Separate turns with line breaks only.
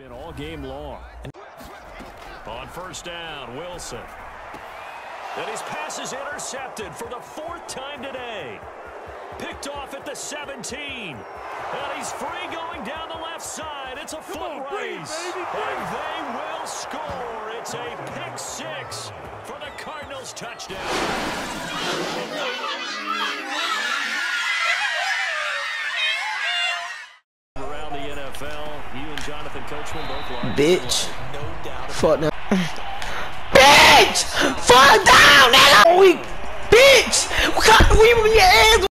All game long. On first down, Wilson. And his pass is intercepted for the 4th time today. Picked off at the 17. And he's free going down the left side. It's a foot race. And they will score. It's a pick 6 for the Cardinals touchdown. Around the NFL, you and Jonathan Coachman both large.
Bitch.
No doubt.
Fuck no. Bitch! Fuck down, nigga! Bitch! We your ass